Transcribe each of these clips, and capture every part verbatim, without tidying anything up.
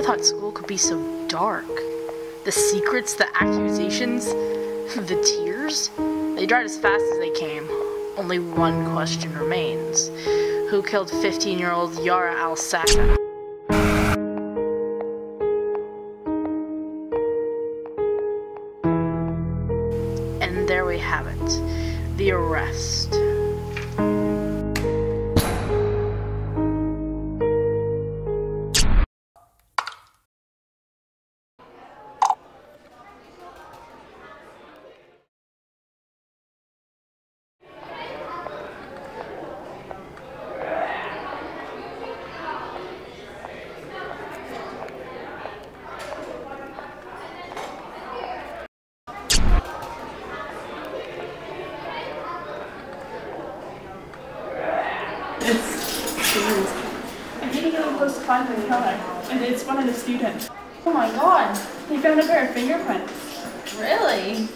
thought school could be so dark. The secrets, the accusations, the tears, they dried as fast as they came. Only one question remains. Who killed fifteen-year-old Yara Al Sakka? And there we have it. The arrest. I think it was close to finding the killer, and it's one of the students. Oh my god, they found a pair of fingerprints. Really?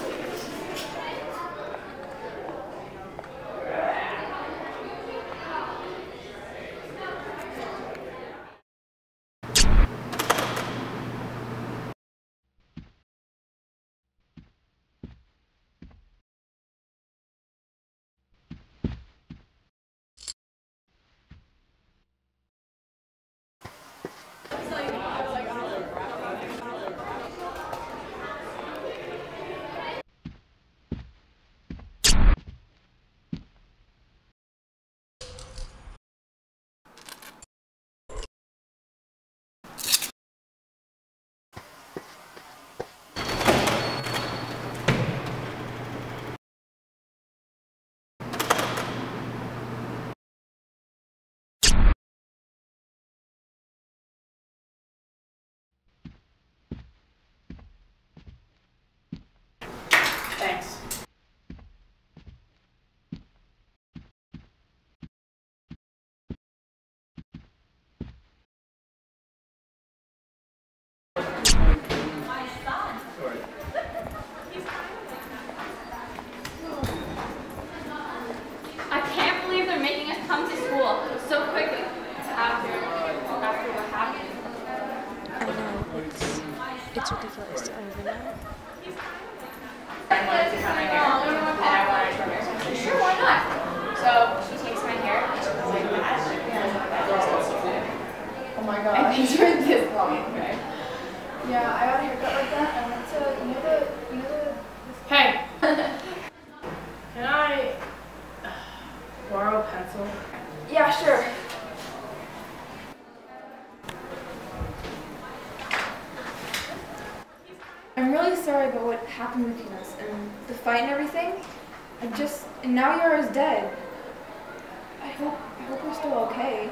Thanks. I can't believe they're making us come to school so quickly after, after what happened. I know, it's, it's ridiculous. I don't know. I wanted to cut my hair, and I wanted to trim my hair. Sure, why not? So she takes my hair, and she goes like that. Oh my god. And these were this long, okay? Yeah, I got a haircut like that. I went to, you know the, you know the... Hey! Can I uh, borrow a pencil? Yeah, sure. I'm really sorry about what happened between us and the fight and everything. I just, and now Yara's dead. I hope, I hope we're still okay.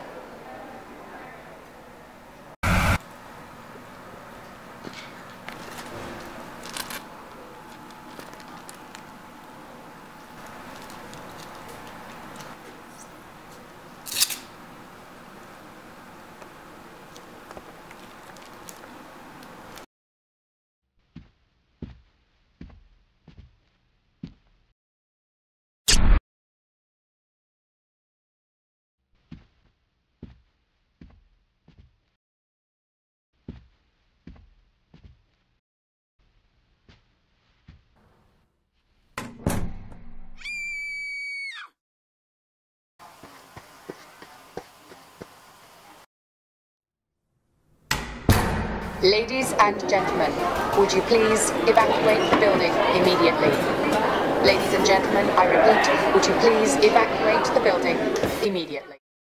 Ladies and gentlemen, would you please evacuate the building immediately? Ladies and gentlemen, I repeat, would you please evacuate the building immediately?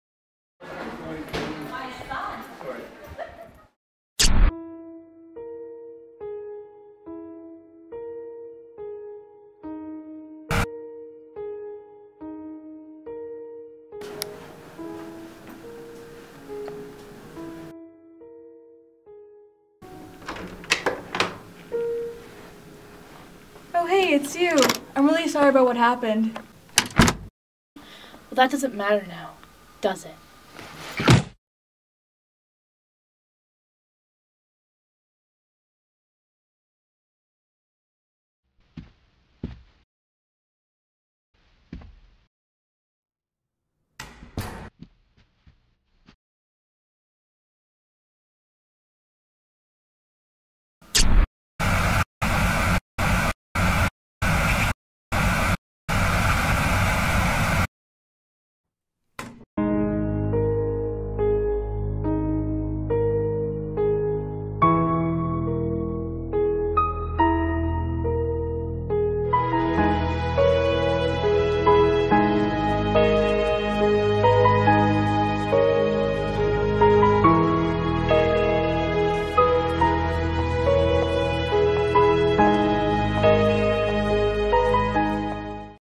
Oh hey, it's you. I'm really sorry about what happened. Well, that doesn't matter now, does it?